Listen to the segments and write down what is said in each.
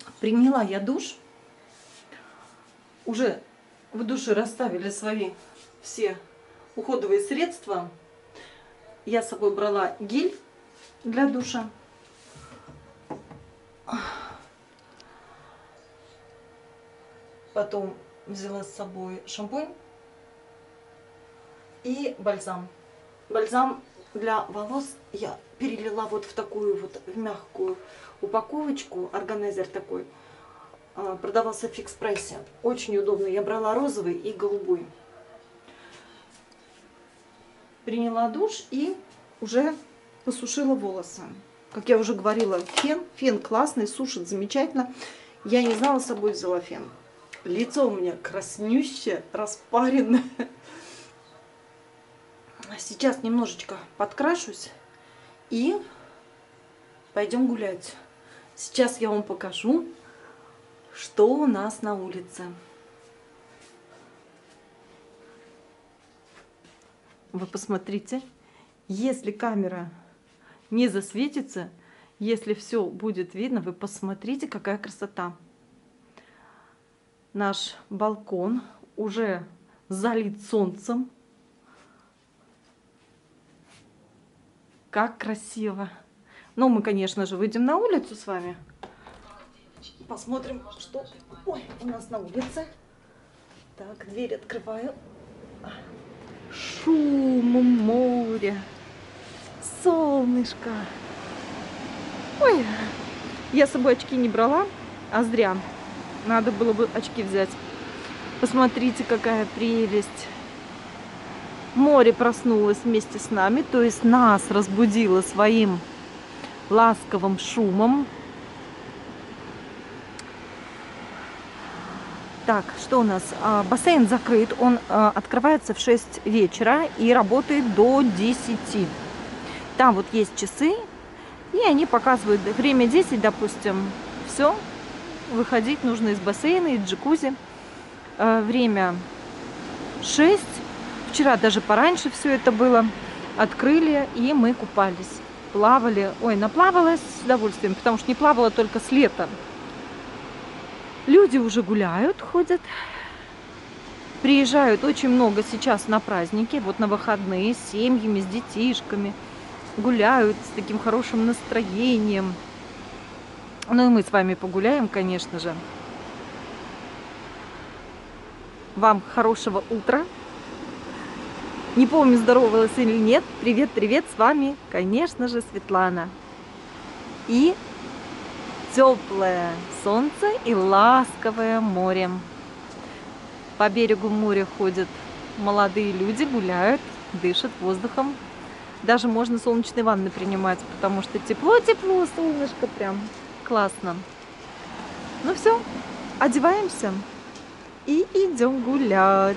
Приняла я душ. Уже в душе расставили свои все уходовые средства. Я с собой брала гель для душа. Потом взяла с собой шампунь и бальзам. Бальзам для волос я перелила вот в такую вот в мягкую упаковочку, органайзер такой. Продавался в Фикс-прайсе. Очень удобно. Я брала розовый и голубой. Приняла душ и уже посушила волосы. Как я уже говорила, фен. Фен классный, сушит замечательно. Я не знала, с собой взяла фен. Лицо у меня краснющее, распаренное. Сейчас немножечко подкрашусь и пойдем гулять. Сейчас я вам покажу, что у нас на улице. Вы посмотрите, если камера не засветится, если все будет видно, вы посмотрите, какая красота. Наш балкон уже залит солнцем. Как красиво. Ну, мы, конечно же, выйдем на улицу с вами. Посмотрим, что у нас на улице. Так, дверь открываю. Шум моря. Солнышко. Ой, я с собой очки не брала, а зря. Надо было бы очки взять. Посмотрите, какая прелесть. Море проснулось вместе с нами, то есть нас разбудило своим ласковым шумом. Так, что у нас? Бассейн закрыт, он открывается в 6 вечера и работает до 10. Там вот есть часы, и они показывают время 10, допустим. Все, выходить нужно из бассейна, из джакузи. Время 6. Вчера даже пораньше все это было. Открыли, и мы купались. Плавали. Ой, наплавалась с удовольствием, потому что не плавала только с лета. Люди уже гуляют, ходят. Приезжают очень много сейчас на праздники, вот на выходные, с семьями, с детишками. Гуляют с таким хорошим настроением. Ну и мы с вами погуляем, конечно же. Вам хорошего утра. Не помню, здоровалась или нет. Привет, привет, с вами, конечно же, Светлана. И теплое солнце и ласковое море. По берегу моря ходят молодые люди, гуляют, дышат воздухом. Даже можно солнечные ванны принимать, потому что тепло-тепло, солнышко прям классно. Ну все, одеваемся и идем гулять.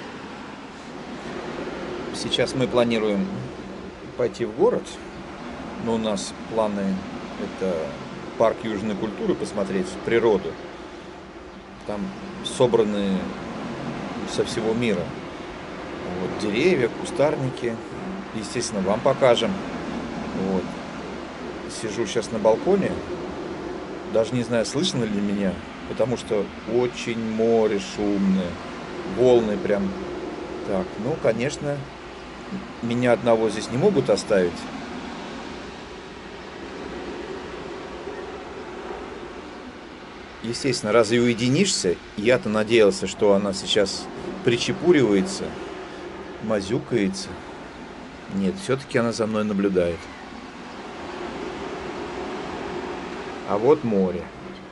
Сейчас мы планируем пойти в город, но у нас планы это парк южной культуры посмотреть, природу. Там собраны со всего мира вот, деревья, кустарники. Естественно, вам покажем. Вот. Сижу сейчас на балконе, даже не знаю, слышно ли меня, потому что очень море шумное, волны прям. Так, ну, конечно, меня одного здесь не могут оставить. Естественно, разве уединишься? Я-то надеялся, что она сейчас причепуривается, мазюкается. Нет, все-таки она за мной наблюдает. А вот море.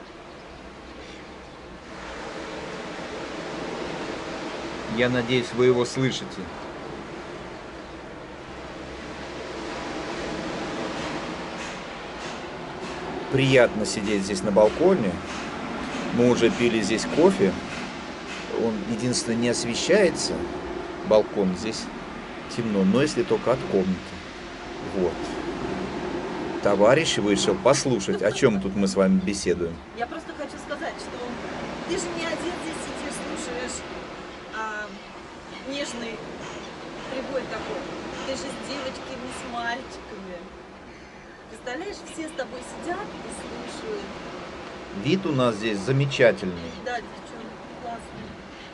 Я надеюсь, вы его слышите. Приятно сидеть здесь на балконе. Мы уже пили здесь кофе. Он, единственное, не освещается. Балкон здесь темно, но если только от комнаты. Вот. Товарищ вышел послушать, о чем тут мы с вами беседуем. Я просто хочу сказать, что ты же не один здесь сидишь, слушаешь нежный прибой такой. Ты же с девочками, с мальчиками. Представляешь, все с тобой сидят и слушают. Вид у нас здесь замечательный. Да, девчонки, классно.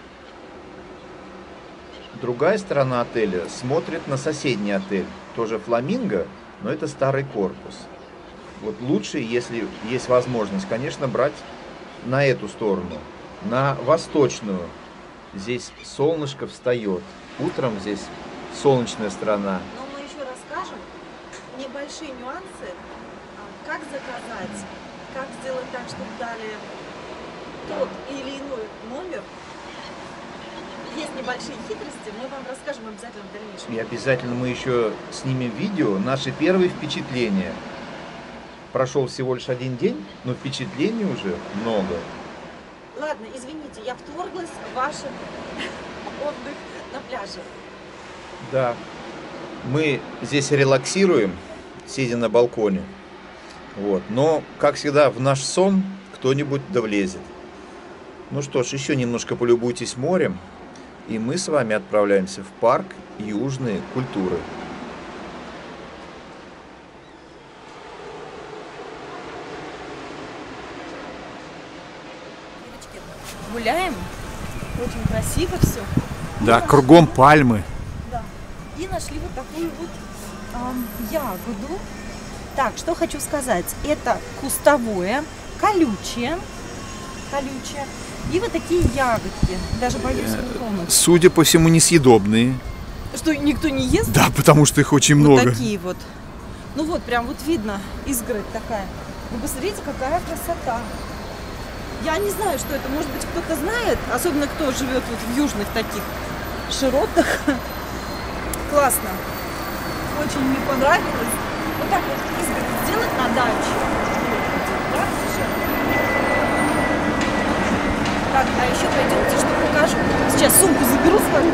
Другая сторона отеля смотрит на соседний отель. Тоже Фламинго, но это старый корпус. Вот лучше, если есть возможность, конечно, брать на эту сторону, на восточную. Здесь солнышко встает. Утром здесь солнечная сторона. Но мы еще расскажем небольшие нюансы, как заказать, как сделать так, чтобы дали тот или иной номер. Есть небольшие хитрости, мы вам расскажем обязательно в дальнейшем. И обязательно мы еще снимем видео, наши первые впечатления. Прошел всего лишь один день, но впечатлений уже много. Ладно, извините, я вторглась в ваш отдых на пляже. Да, мы здесь релаксируем, сидя на балконе. Вот. Но, как всегда, в наш сон кто-нибудь да влезет. Ну что ж, еще немножко полюбуйтесь морем, и мы с вами отправляемся в парк Южной культуры. Гуляем, очень красиво все. Да, кругом пальмы. Да. И нашли вот такую вот ягоду. Так, что хочу сказать. Это кустовое, колючее. И вот такие ягодки. Даже боюсь тронуть. Судя по всему, несъедобные. Что, никто не ест? Да, потому что их очень Вот много. такие вот. Ну вот, прям вот видно изгородь такая. Вы посмотрите, какая красота. Я не знаю, что это. Может быть, кто-то знает. Особенно, кто живет вот в южных таких широтах. Классно. Очень мне понравилось. Вот так вот изгородь сделать на даче. Да, так, а еще пойдемте, что покажу. Сейчас сумку заберу свою.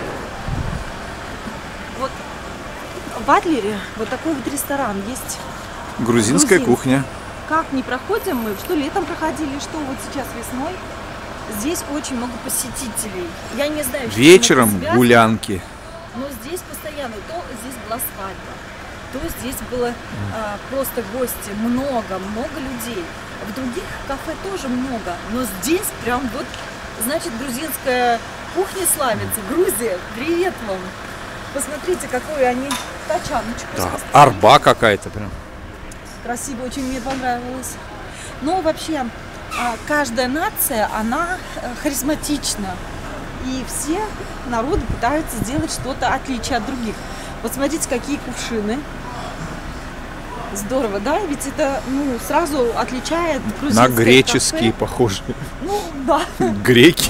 Вот в Адлере вот такой вот ресторан есть. Грузинская кухня. Как не проходим мы, что летом проходили, что вот сейчас весной. Здесь очень много посетителей. Я не знаю, Вечером гулянки. Но здесь постоянно, то здесь была свадьба, то здесь было просто гости, много людей. В других кафе тоже много, но здесь прям вот, значит, грузинская кухня славится. Грузия, привет вам! Посмотрите, какую они тачаночку. Да, арба какая-то прям. Красиво, очень мне понравилось. Но вообще, каждая нация, она харизматична. И все народы пытаются сделать что-то отличие от других. Вот смотрите, какие кувшины. Здорово, да? Ведь это сразу отличает грузинское на греческие кафе. Похожи. Ну, да. Греки.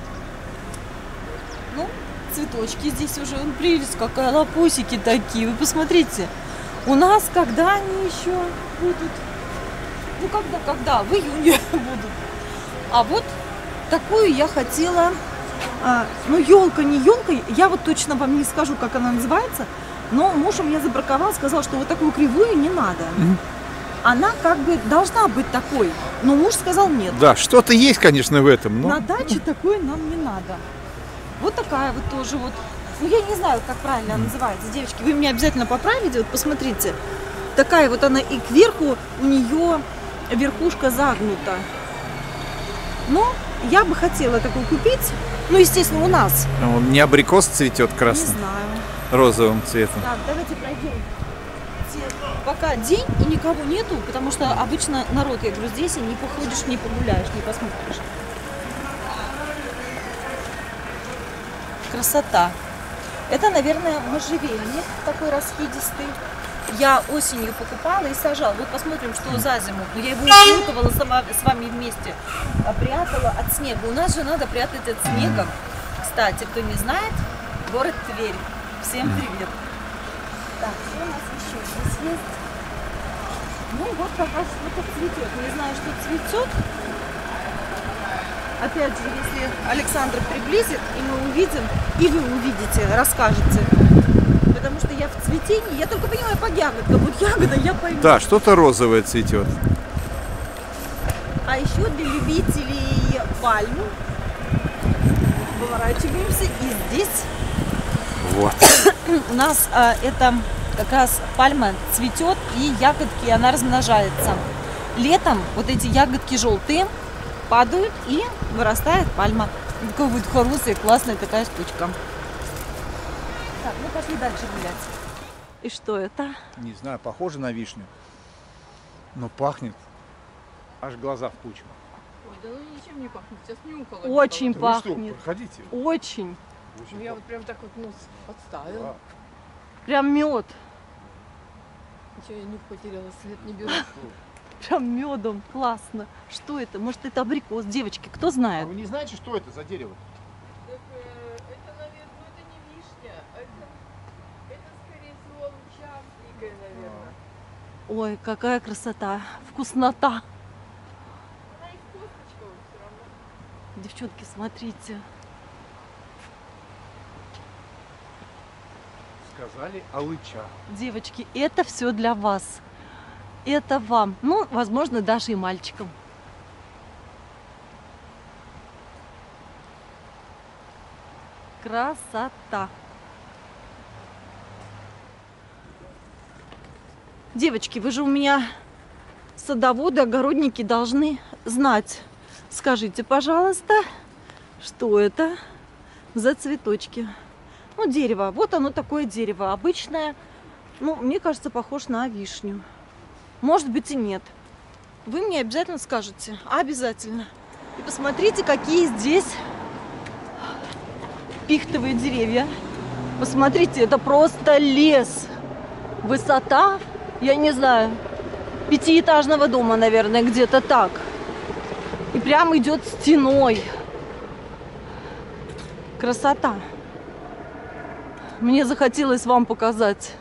Ну, цветочки здесь уже. Прелесть какая, лопусики такие. Вы посмотрите. У нас когда они еще будут? Ну, когда? В июне будут. А вот такую я хотела... елка не елка, я вот точно вам не скажу, как она называется, но муж у меня забраковал, сказал, что вот такую кривую не надо. Она как бы должна быть такой, но муж сказал нет. Да, что-то есть, конечно, в этом. Но... На даче такой нам не надо. Вот такая вот тоже вот. Ну, я не знаю, как правильно она называется. Девочки, вы меня обязательно поправите, вот посмотрите. Такая вот она, и кверху у нее верхушка загнута. Но я бы хотела такую купить. Ну, естественно, у нас. Он не абрикос цветет красным, Не знаю. розовым цветом. Так, давайте пройдем. Пока день и никого нету, потому что обычно народ, я говорю, здесь и не походишь, не погуляешь, не посмотришь. Красота. Это, наверное, можжевельник такой раскидистый. Я осенью покупала и сажала. Вот посмотрим, что за зиму. Я его укутывала сама с вами вместе, прятала от снега. У нас же надо прятать от снега. Кстати, кто не знает, город Тверь. Всем привет. Так, что у нас еще здесь есть? Ну вот как раз что-то цветет. Не знаю, что цветет. Опять же, если Александр приблизит, и мы увидим, и вы увидите, расскажете. Потому что я в цветении, я только понимаю по ягодкам. Вот ягода я пойму. Да, что-то розовое цветет. А еще для любителей пальм поворачиваемся, и здесь Вот. у нас это как раз пальма цветет, и ягодки, она размножается. летом вот эти ягодки желтые падают и вырастает пальма. И такая будет хорошая, классная такая штучка. Так, ну пошли дальше гулять. И что это? Не знаю, похоже на вишню, но пахнет, аж глаза впучат. Ой, да ну ничем не пахнет, сейчас нюхала. Очень Да вы что, пахнет. проходите. Очень. Ну, я вот прям так вот нос подставила. Да. Прям мед. Ничего, я нюх потеряла, след не беру. Прям медом. Классно. Что это? Может, это абрикос? Девочки, кто А знает? вы не знаете, что это за дерево? Так, это, наверное, ну это не вишня, это скорее всего луча дикая, наверное. Ой, какая красота. Вкуснота. Она из косточка вот все равно. Девчонки, смотрите. Сказали алыча. Девочки, это все для вас. Это вам. Ну, возможно, даже и мальчикам. Красота. Девочки, вы же у меня садоводы, огородники должны знать. Скажите, пожалуйста, что это за цветочки? Ну, дерево. Вот оно такое дерево. Обычное. Ну, мне кажется, похож на вишню. Может быть и нет. Вы мне обязательно скажете. Обязательно. И посмотрите, какие здесь пихтовые деревья. Посмотрите, это просто лес. Высота, я не знаю, 5-этажного дома, наверное, где-то так. И прям идет стеной. Красота. Мне захотелось вам показать.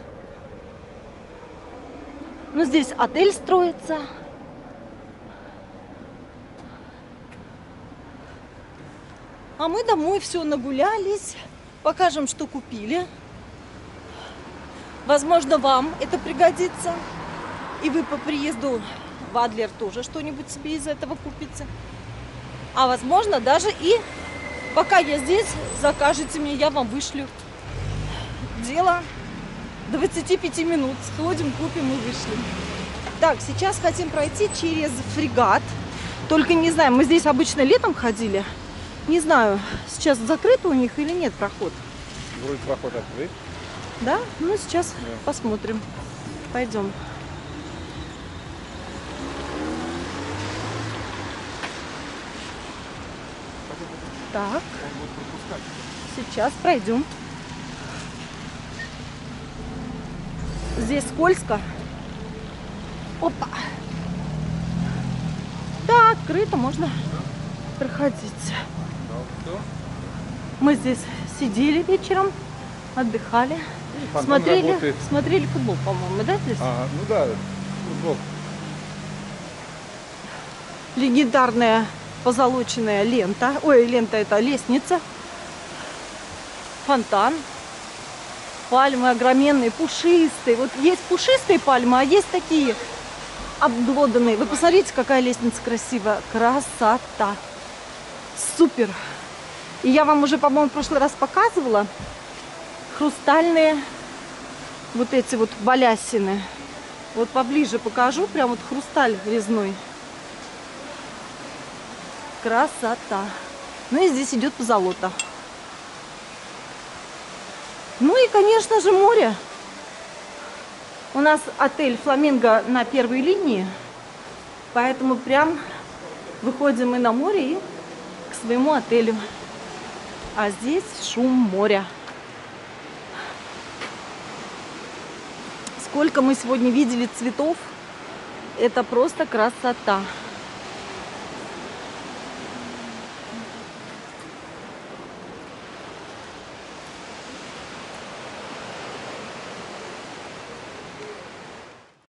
Ну, здесь отель строится. А мы домой все нагулялись. Покажем, что купили. Возможно, вам это пригодится. И вы по приезду в Адлер тоже что-нибудь себе из этого купите. А возможно, даже и пока я здесь, закажете мне, я вам вышлю. Дело 25 минут. Сходим, купим и вышли. Так, сейчас хотим пройти через фрегат. Только не знаю, мы здесь обычно летом ходили. Не знаю, сейчас закрыт у них или нет проход. Вроде проход открыт. Да? Ну, сейчас Да. посмотрим. Пойдем. Так, Он будет пропускать. сейчас пройдем. Здесь скользко. Опа. Да, открыто, можно проходить. Да, все. Мы здесь сидели вечером, отдыхали, Фонтан работает. смотрели футбол, по-моему, да, здесь? Ну да, футбол. Легендарная позолоченная лента. Ой, лента это лестница. Фонтан. Пальмы огроменные, пушистые. Вот есть пушистые пальмы, а есть такие обглоданные. Вы посмотрите, какая лестница красивая. Красота. Супер. И я вам уже, по-моему, в прошлый раз показывала хрустальные вот эти вот балясины. Вот поближе покажу. Прям вот хрусталь резной. Красота. Ну и здесь идет позолота. Ну и, конечно же, море. У нас отель «Фламинго» на первой линии. Поэтому прям выходим мы на море и к своему отелю. А здесь шум моря. Сколько мы сегодня видели цветов. Это просто красота.